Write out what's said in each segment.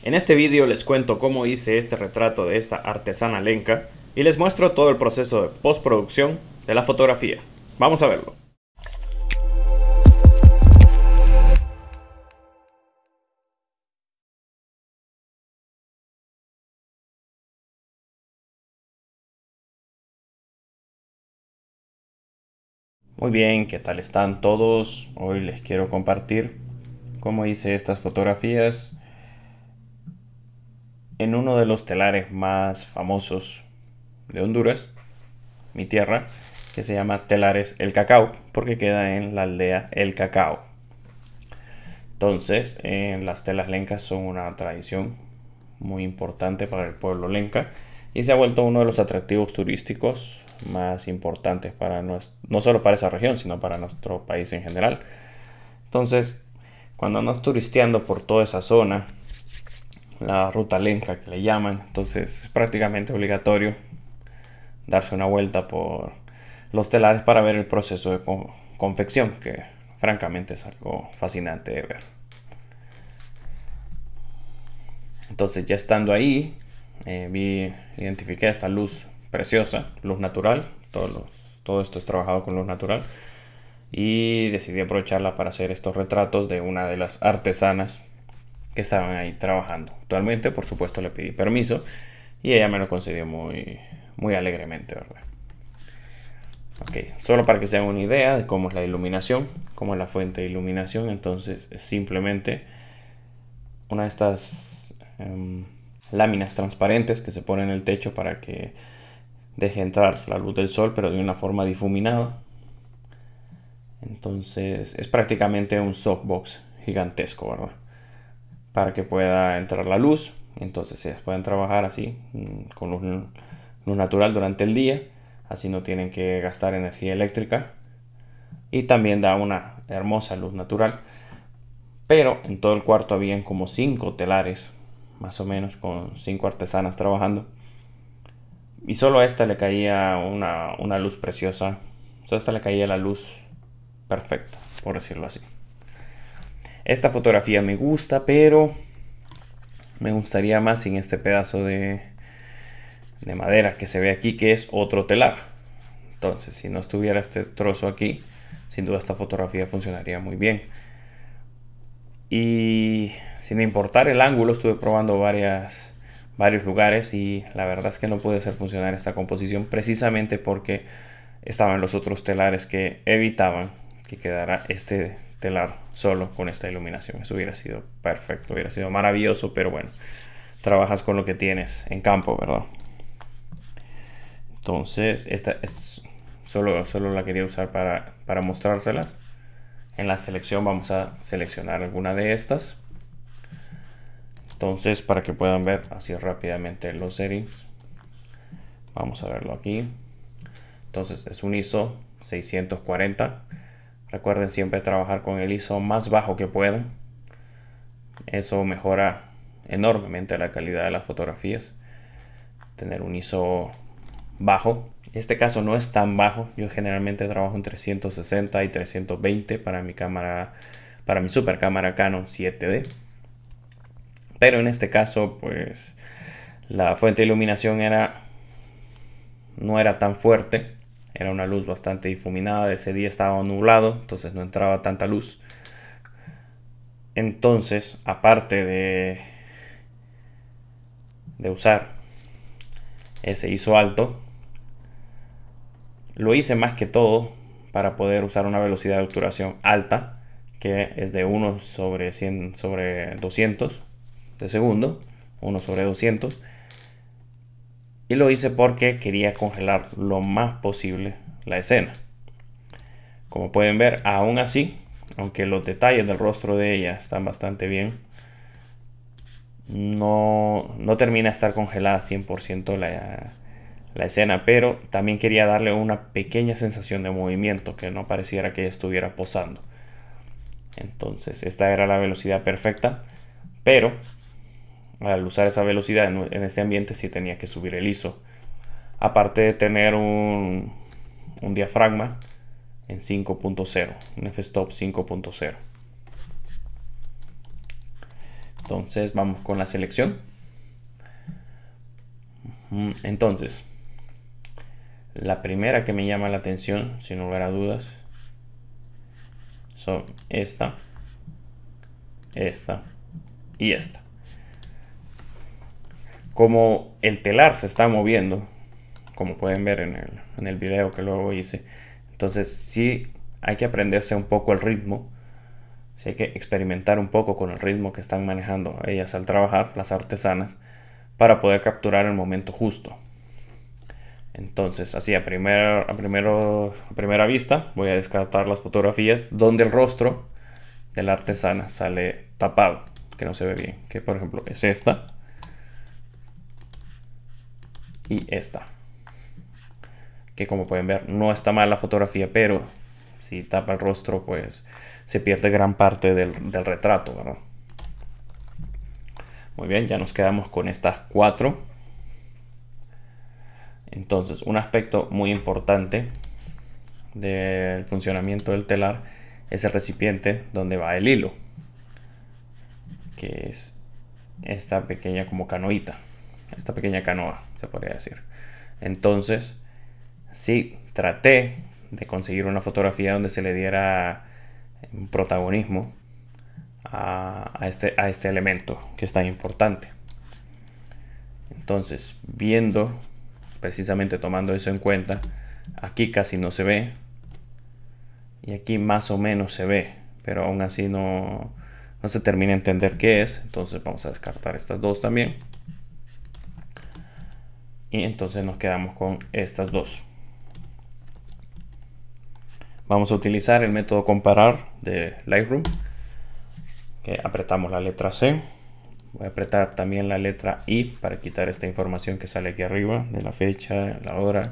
En este vídeo les cuento cómo hice este retrato de esta artesana lenca y les muestro todo el proceso de postproducción de la fotografía. Vamos a verlo. Muy bien, ¿qué tal están todos? Hoy les quiero compartir cómo hice estas fotografías en uno de los telares más famosos de Honduras, mi tierra, que se llama Telares El Cacao, porque queda en la aldea El Cacao. Entonces, las telas lencas son una tradición muy importante para el pueblo lenca y se ha vuelto uno de los atractivos turísticos más importantes para no solo para esa región, sino para nuestro país en general. Entonces, cuando andas turisteando por toda esa zona, la ruta lenca que le llaman, entonces es prácticamente obligatorio darse una vuelta por los telares para ver el proceso de confección, que francamente es algo fascinante de ver. Entonces, ya estando ahí, identifiqué esta luz preciosa, luz natural. Todo esto es trabajado con luz natural y decidí aprovecharla para hacer estos retratos de una de las artesanas que estaban ahí trabajando. Actualmente, por supuesto, le pedí permiso y ella me lo concedió muy alegremente, ¿verdad? Ok, solo para que se hagan una idea de cómo es la iluminación, cómo es la fuente de iluminación. Entonces es simplemente una de estas láminas transparentes que se ponen en el techo para que deje entrar la luz del sol, pero de una forma difuminada. Entonces es prácticamente un softbox gigantesco, ¿verdad? Para que pueda entrar la luz. Entonces se pueden trabajar así con luz natural durante el día. Así no tienen que gastar energía eléctrica. Y también da una hermosa luz natural. Pero en todo el cuarto habían como 5 telares, más o menos, con 5 artesanas trabajando. Y solo a esta le caía una luz preciosa. Solo a esta le caía la luz perfecta, por decirlo así. Esta fotografía me gusta, pero me gustaría más sin este pedazo de madera que se ve aquí, que es otro telar. Entonces, si no estuviera este trozo aquí, sin duda esta fotografía funcionaría muy bien. Y sin importar el ángulo, estuve probando varios lugares y la verdad es que no pude hacer funcionar esta composición precisamente porque estaban los otros telares que evitaban que quedara este telar solo con esta iluminación. Eso hubiera sido perfecto, hubiera sido maravilloso, pero bueno, trabajas con lo que tienes en campo, ¿verdad? Entonces, esta es solo la quería usar para mostrárselas. En la selección vamos a seleccionar alguna de estas. Entonces, para que puedan ver así rápidamente los settings, vamos a verlo aquí. Entonces, es un ISO 640. Recuerden siempre trabajar con el ISO más bajo que puedan. Eso mejora enormemente la calidad de las fotografías. Tener un ISO bajo. Este caso no es tan bajo. Yo generalmente trabajo en 360 y 320 para mi cámara, para mi super cámara Canon 7D. Pero en este caso, pues la fuente de iluminación no era tan fuerte. Era una luz bastante difuminada. Ese día estaba nublado, entonces no entraba tanta luz. Entonces, aparte de usar ese ISO alto, lo hice más que todo para poder usar una velocidad de obturación alta, que es de 1 sobre 100 sobre 200 de segundo, 1 sobre 200. Y lo hice porque quería congelar lo más posible la escena. Como pueden ver, aún así, aunque los detalles del rostro de ella están bastante bien, no termina de estar congelada 100% la escena, pero también quería darle una pequeña sensación de movimiento, que no pareciera que ella estuviera posando. Entonces esta era la velocidad perfecta, pero al usar esa velocidad en este ambiente sí tenía que subir el ISO, aparte de tener un diafragma en 5.0, un f-stop 5.0. Entonces vamos con la selección. Entonces, la primera que me llama la atención, sin lugar a dudas, son esta y esta. Como el telar se está moviendo, como pueden ver en el video que luego hice, entonces sí hay que aprenderse un poco el ritmo, sí hay que experimentar un poco con el ritmo que están manejando ellas al trabajar, las artesanas, para poder capturar el momento justo. Entonces, así a primera vista voy a descartar las fotografías donde el rostro de la artesana sale tapado, que no se ve bien, que por ejemplo es esta y esta, que como pueden ver no está mal la fotografía, pero si tapa el rostro pues se pierde gran parte del retrato, ¿verdad? Muy bien, ya nos quedamos con estas 4. Entonces, un aspecto muy importante del funcionamiento del telar es el recipiente donde va el hilo, que es esta pequeña como canoita, esta pequeña canoa se podría decir. Entonces, sí, traté de conseguir una fotografía donde se le diera un protagonismo a este elemento que es tan importante. Entonces, viendo, precisamente tomando eso en cuenta, aquí casi no se ve y aquí más o menos se ve, pero aún así no se termina de entender qué es. Entonces vamos a descartar estas dos también y entonces nos quedamos con estas dos. Vamos a utilizar el método comparar de Lightroom, que apretamos la letra C. Voy a apretar también la letra I para quitar esta información que sale aquí arriba de la fecha, la hora.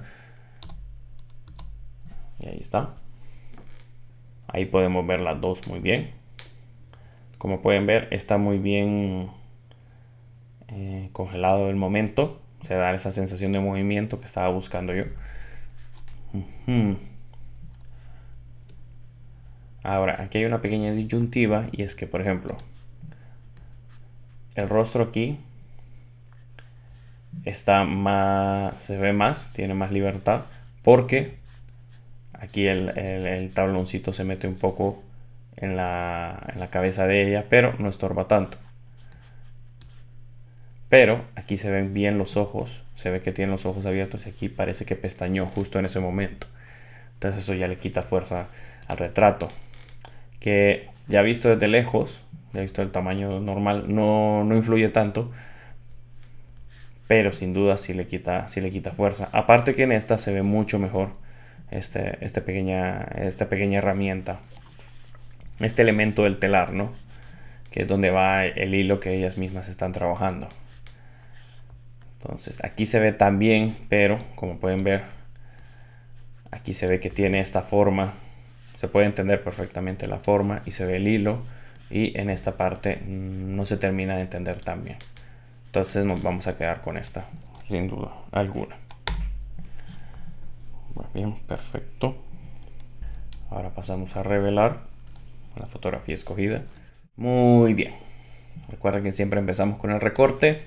Y ahí está. Ahí podemos ver las dos muy bien. Como pueden ver, está muy bien congelado el momento. Se da esa sensación de movimiento que estaba buscando yo. Ahora, aquí hay una pequeña disyuntiva y es que, por ejemplo, el rostro aquí está más, se ve más, tiene más libertad, porque aquí el tabloncito se mete un poco en la cabeza de ella, pero no estorba tanto. Pero aquí se ven bien los ojos, se ve que tiene los ojos abiertos y aquí parece que pestañó justo en ese momento. Entonces eso ya le quita fuerza al retrato, que ya visto desde lejos, ya visto el tamaño normal, no influye tanto, pero sin duda sí le quita fuerza. Aparte que en esta se ve mucho mejor esta pequeña herramienta, este elemento del telar, ¿no? Que es donde va el hilo que ellas mismas están trabajando. Entonces aquí se ve también, pero como pueden ver, aquí se ve que tiene esta forma. Se puede entender perfectamente la forma y se ve el hilo, y en esta parte no se termina de entender tan bien. Entonces nos vamos a quedar con esta, sin duda alguna. Muy bien, perfecto. Ahora pasamos a revelar la fotografía escogida. Muy bien. Recuerden que siempre empezamos con el recorte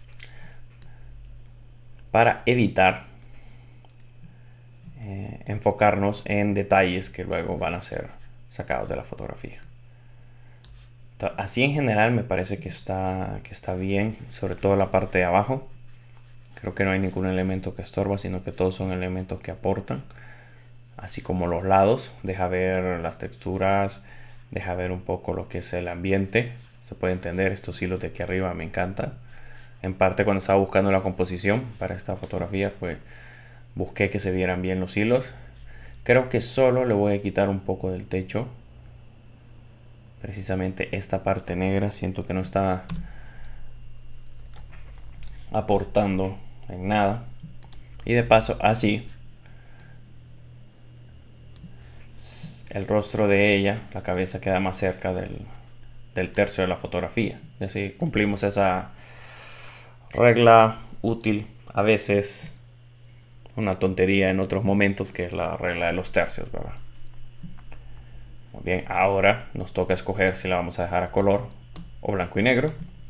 para evitar enfocarnos en detalles que luego van a ser sacados de la fotografía. Así en general me parece que está bien, sobre todo la parte de abajo. Creo que no hay ningún elemento que estorba, sino que todos son elementos que aportan. Así como los lados, deja ver las texturas, deja ver un poco lo que es el ambiente. Se puede entender, estos hilos de aquí arriba me encantan. En parte cuando estaba buscando la composición para esta fotografía, pues busqué que se vieran bien los hilos. Creo que solo le voy a quitar un poco del techo. Precisamente esta parte negra siento que no está aportando en nada. Y de paso así el rostro de ella, la cabeza queda más cerca del tercio de la fotografía. Y así cumplimos esa regla útil, a veces una tontería en otros momentos, que es la regla de los tercios, ¿verdad? Muy bien, ahora nos toca escoger si la vamos a dejar a color o blanco y negro.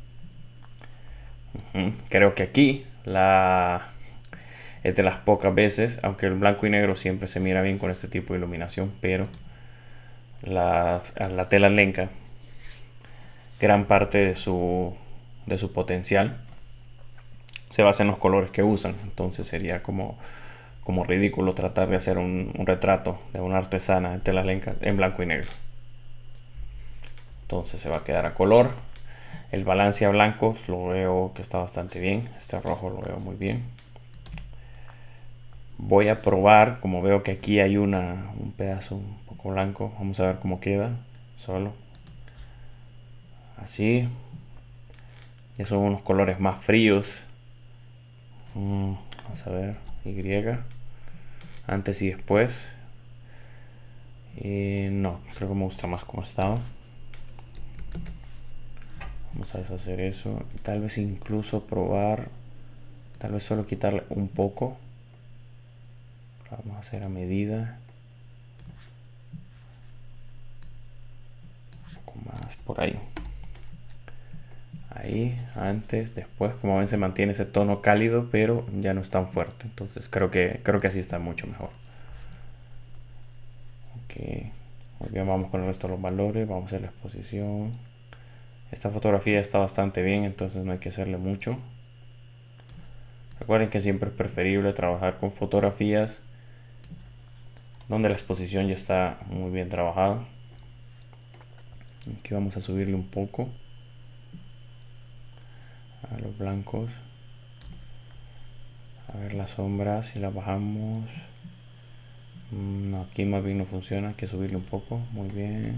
Creo que aquí es de las pocas veces, aunque el blanco y negro siempre se mira bien con este tipo de iluminación, pero la tela Lenca, gran parte de su potencial se basa en los colores que usan. Entonces sería como ridículo tratar de hacer un retrato de una artesana de telas Lenca en blanco y negro. Entonces se va a quedar a color. El balance a blancos lo veo que está bastante bien. Este rojo lo veo muy bien. Voy a probar, como veo que aquí hay un pedazo un poco blanco. Vamos a ver cómo queda. Solo. Así. Ya son unos colores más fríos. Vamos a ver. Y. Antes y después. No, creo que me gusta más como estaba. Vamos a deshacer eso. Y tal vez incluso probar. Tal vez solo quitarle un poco. Vamos a hacer a medida. Un poco más por ahí. Ahí, antes, después. Como ven, se mantiene ese tono cálido, pero ya no es tan fuerte. Entonces creo que así está mucho mejor. Ok. Muy bien, vamos con el resto de los valores. Vamos a hacer la exposición. Esta fotografía está bastante bien, entonces no hay que hacerle mucho. Recuerden que siempre es preferible trabajar con fotografías donde la exposición ya está muy bien trabajada. Aquí vamos a subirle un poco a los blancos. A ver las sombras, si las bajamos. No, aquí más bien no funciona, hay que subirle un poco. Muy bien.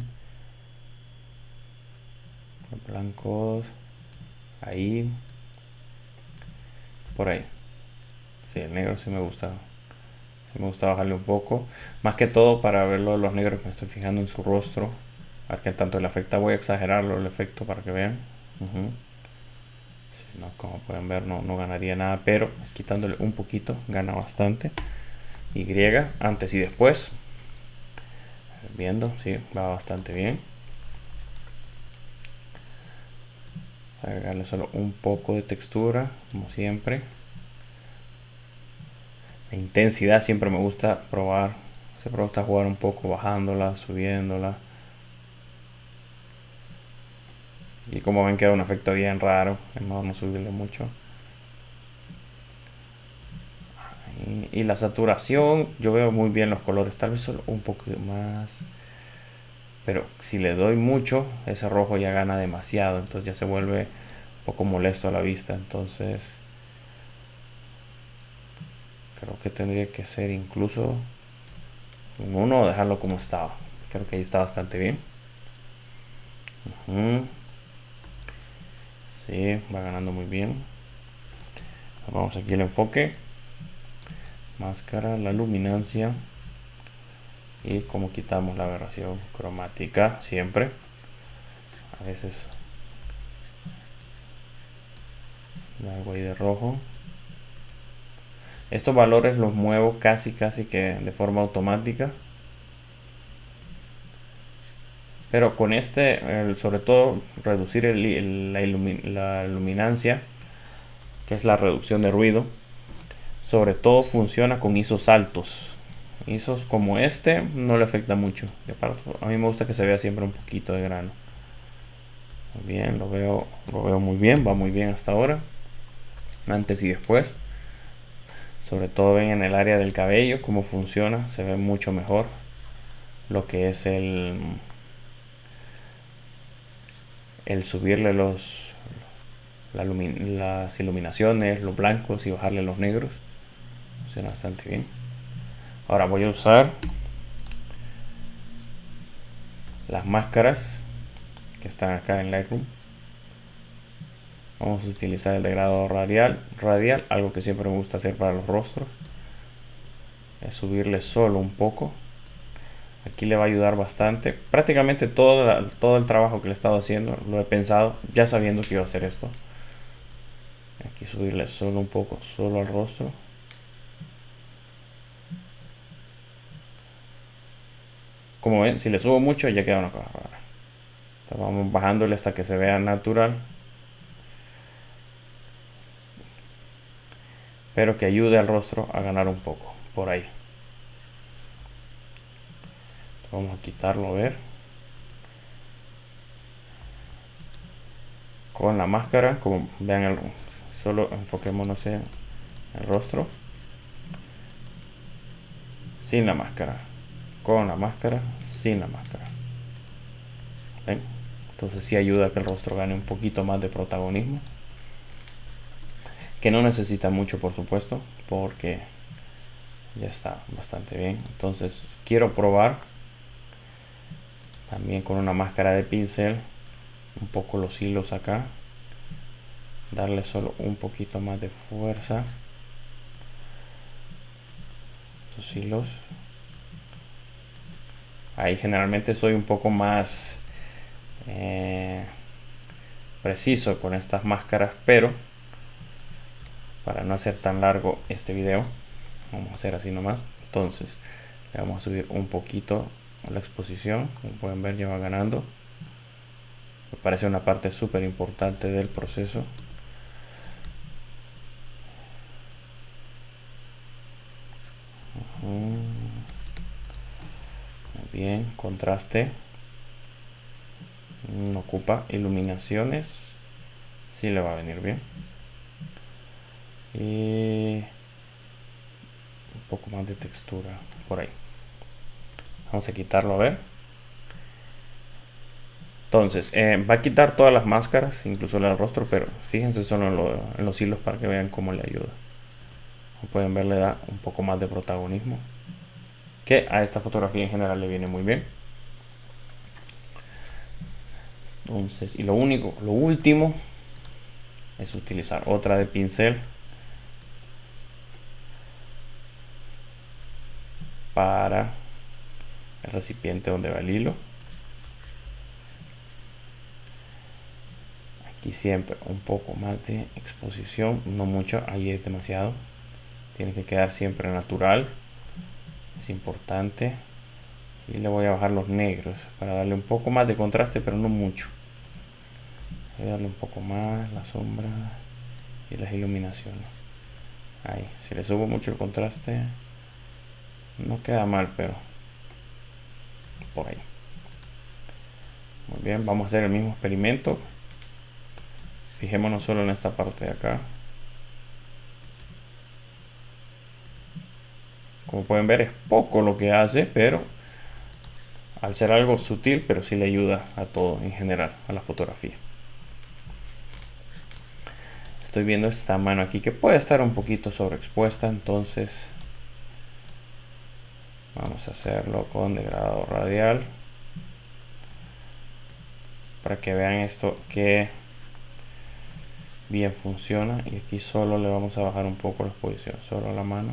Los blancos. Ahí. Por ahí. Sí, el negro sí me gusta. Sí me gusta bajarle un poco. Más que todo para verlo los negros, me estoy fijando en su rostro. A ver qué tanto le afecta. Voy a exagerarlo el efecto para que vean. Sí, no, como pueden ver no ganaría nada, pero quitándole un poquito gana bastante. Y antes y después. Viendo, sí, va bastante bien. Agregarle solo un poco de textura, como siempre. La intensidad siempre me gusta probar. Siempre me gusta jugar un poco bajándola, subiéndola. Y como ven queda un efecto bien raro. Es mejor no subirle mucho. Y la saturación, yo veo muy bien los colores. Tal vez solo un poco más. Pero si le doy mucho, ese rojo ya gana demasiado. Entonces ya se vuelve un poco molesto a la vista. Entonces creo que tendría que ser incluso un 1 o dejarlo como estaba. Creo que ahí está bastante bien. Sí, va ganando muy bien. Vamos aquí el enfoque. Máscara, la luminancia. Y como quitamos la aberración cromática siempre. A veces algo ahí de rojo. Estos valores los muevo casi que de forma automática. Pero con este, sobre todo reducir la luminancia, que es la reducción de ruido, sobre todo funciona con ISOs altos. ISOs como este no le afecta mucho. A mí me gusta que se vea siempre un poquito de grano. Muy bien, lo veo muy bien, va muy bien hasta ahora. Antes y después. Sobre todo ven en el área del cabello cómo funciona, se ve mucho mejor lo que es el subirle las iluminaciones, los blancos y bajarle los negros. Funciona bastante bien. Ahora voy a usar las máscaras que están acá en Lightroom. Vamos a utilizar el degradado radial, algo que siempre me gusta hacer para los rostros. Es subirle solo un poco. Aquí le va a ayudar bastante. Prácticamente todo el trabajo que le he estado haciendo lo he pensado ya sabiendo que iba a hacer esto. Aquí subirle solo un poco, solo al rostro. Como ven, si le subo mucho ya queda una cosa rara. Entonces vamos bajándole hasta que se vea natural. pero que ayude al rostro a ganar un poco por ahí. Vamos a quitarlo, a ver. Con la máscara, como vean, solo enfoquémonos en el rostro. Sin la máscara. Con la máscara, sin la máscara. ¿Ven? Entonces sí ayuda a que el rostro gane un poquito más de protagonismo. Que no necesita mucho, por supuesto, porque ya está bastante bien. Entonces quiero probar también con una máscara de pincel un poco los hilos acá, darle solo un poquito más de fuerza estos hilos. Ahí generalmente soy un poco más preciso con estas máscaras, pero para no hacer tan largo este video vamos a hacer así nomás. Entonces le vamos a subir un poquito a la exposición. Como pueden ver, ya va ganando. Me parece una parte súper importante del proceso. Muy bien, contraste. No ocupa iluminaciones. Sí le va a venir bien. Y un poco más de textura por ahí. Vamos a quitarlo, a ver. Entonces, va a quitar todas las máscaras, incluso el rostro, pero fíjense solo en los hilos para que vean cómo le ayuda. Como pueden ver, le da un poco más de protagonismo, que a esta fotografía en general le viene muy bien. Entonces, y lo último es utilizar otra de pincel para el recipiente donde va el hilo. Aquí siempre un poco más de exposición, no mucho, ahí es demasiado. Tiene que quedar siempre natural, es importante. Y le voy a bajar los negros para darle un poco más de contraste, pero no mucho. Voy a darle un poco más la sombra y las iluminaciones. Ahí, si le subo mucho el contraste, no queda mal, pero por ahí. Muy bien, vamos a hacer el mismo experimento. Fijémonos solo en esta parte de acá. Como pueden ver, es poco lo que hace, pero al ser algo sutil, pero sí le ayuda a todo en general, a la fotografía. Estoy viendo esta mano aquí que puede estar un poquito sobreexpuesta, entonces vamos a hacerlo con degradado radial para que vean esto que bien funciona. Y aquí solo le vamos a bajar un poco la exposición, solo la mano,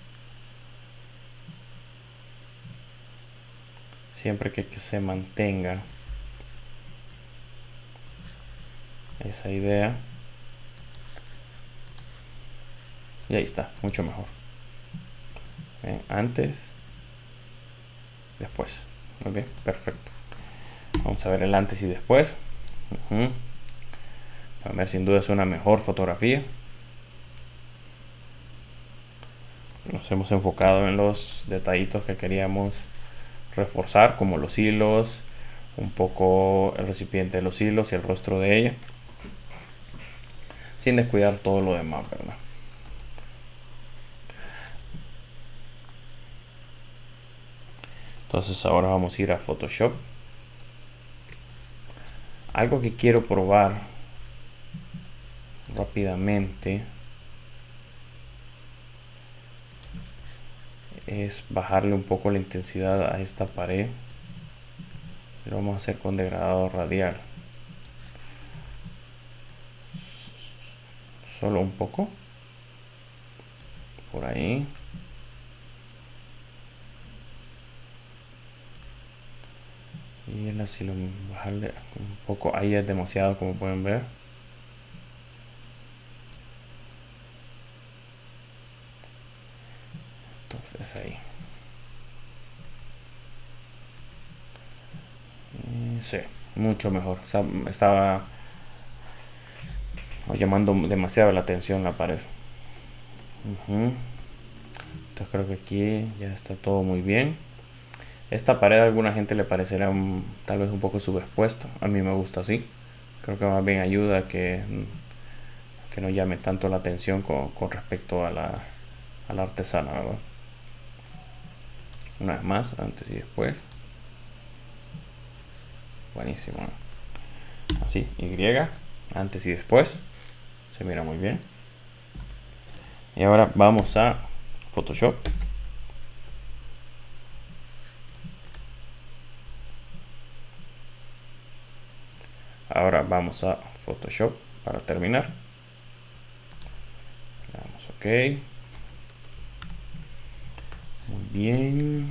siempre que se mantenga esa idea. Y ahí está, mucho mejor. Bien, antes, después. Muy bien, perfecto. Vamos a ver el antes y después. A ver, sin duda es una mejor fotografía. Nos hemos enfocado en los detallitos que queríamos reforzar, como los hilos, un poco el recipiente de los hilos y el rostro de ella, sin descuidar todo lo demás, ¿verdad? Entonces ahora vamos a ir a Photoshop. Algo que quiero probar rápidamente es bajarle un poco la intensidad a esta pared. Lo vamos a hacer con degradado radial. Solo un poco. Por ahí. Y el así bajarle un poco. Ahí es demasiado, como pueden ver. Entonces ahí. Sí, mucho mejor. O sea, estaba llamando demasiado la atención la pared. Entonces creo que aquí ya está todo muy bien. Esta pared a alguna gente le parecerá tal vez un poco subexpuesta. A mí me gusta así. Creo que más bien ayuda a que no llame tanto la atención con respecto a la artesana, ¿verdad? Una vez más, antes y después. Buenísimo. Así, Y, antes y después. Se mira muy bien. Y ahora vamos a Photoshop. Ahora vamos a Photoshop para terminar. Le damos OK. Muy bien.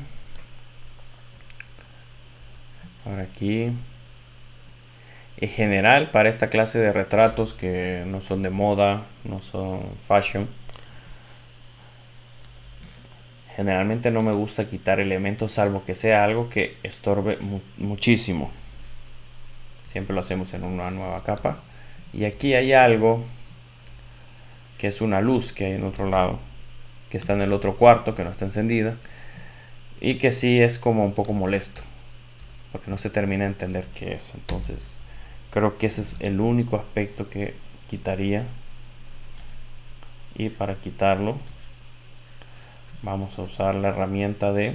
Ahora aquí. En general, para esta clase de retratos que no son de moda, no son fashion, generalmente no me gusta quitar elementos salvo que sea algo que estorbe muchísimo. Siempre lo hacemos en una nueva capa. Y aquí hay algo que es una luz que hay en otro lado, que está en el otro cuarto, que no está encendida, y que sí es como un poco molesto, porque no se termina de entender qué es. Entonces creo que ese es el único aspecto que quitaría. Y para quitarlo vamos a usar la herramienta de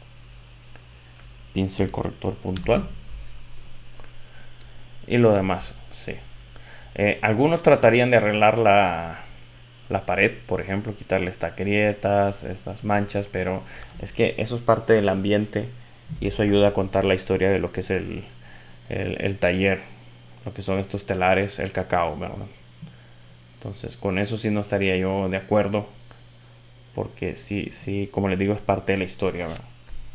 pincel corrector puntual. Y lo demás, sí. Algunos tratarían de arreglar la pared, por ejemplo, quitarle estas grietas, estas manchas, pero es que eso es parte del ambiente y eso ayuda a contar la historia de lo que es el taller, lo que son estos telares, el cacao, ¿verdad? Entonces con eso sí no estaría yo de acuerdo, porque sí, como les digo, es parte de la historia, ¿verdad?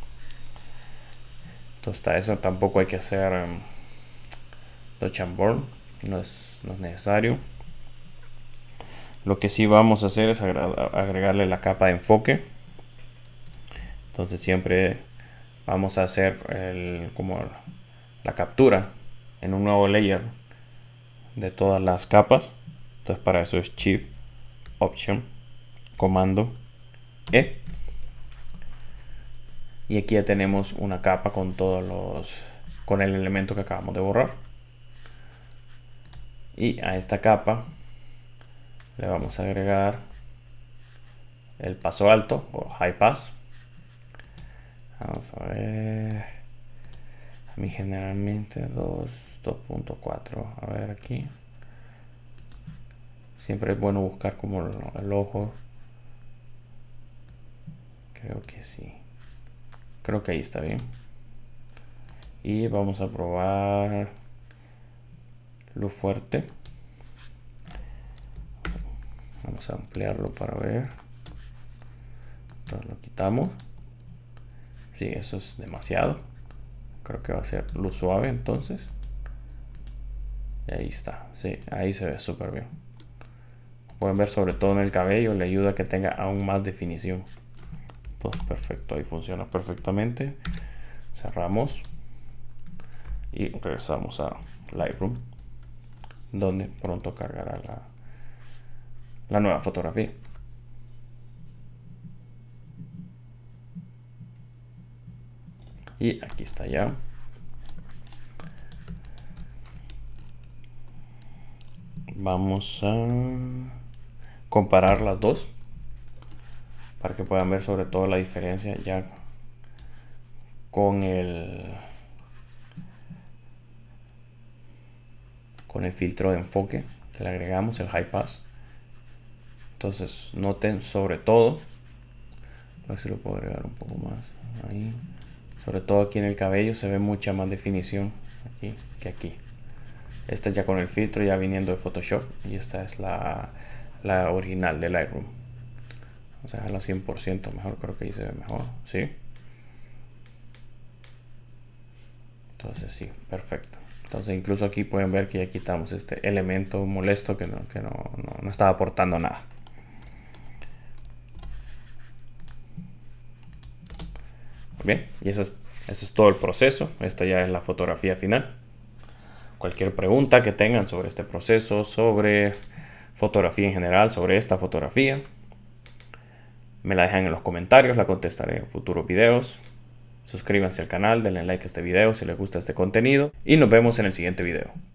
Entonces hasta eso tampoco hay que hacer touch and burn, no es necesario. Lo que sí vamos a hacer es agregarle la capa de enfoque. Entonces siempre vamos a hacer como la captura en un nuevo layer de todas las capas. Entonces para eso es Shift, Option, Comando E. Y aquí ya tenemos una capa con con el elemento que acabamos de borrar. Y a esta capa le vamos a agregar el paso alto o high pass. Vamos a ver. A mí generalmente 2.4. A ver aquí. Siempre es bueno buscar como el ojo. Creo que sí. Creo que ahí está bien. Y vamos a probar luz fuerte. Vamos a ampliarlo para ver. Entonces lo quitamos. Sí, eso es demasiado. Creo que va a ser luz suave entonces. Y ahí está. Sí, ahí se ve súper bien. Pueden ver sobre todo en el cabello. Le ayuda a que tenga aún más definición. Entonces perfecto. Ahí funciona perfectamente. Cerramos. Y regresamos a Lightroom, donde pronto cargará la nueva fotografía. Y aquí está ya. Vamos a comparar las dos para que puedan ver sobre todo la diferencia ya con el filtro de enfoque que le agregamos, el high pass. Entonces noten sobre todo, a ver si lo puedo agregar un poco más ahí, sobre todo aquí en el cabello se ve mucha más definición aquí que aquí. Esta ya con el filtro ya viniendo de Photoshop, y esta es la original de Lightroom. Vamos a dejarla 100% mejor, creo que ahí se ve mejor, ¿sí? Entonces sí, perfecto. Entonces incluso aquí pueden ver que ya quitamos este elemento molesto que no estaba aportando nada. Bien, y ese es todo el proceso. Esta ya es la fotografía final. Cualquier pregunta que tengan sobre este proceso, sobre fotografía en general, sobre esta fotografía, me la dejan en los comentarios, la contestaré en futuros videos. Suscríbanse al canal, denle like a este video si les gusta este contenido y nos vemos en el siguiente video.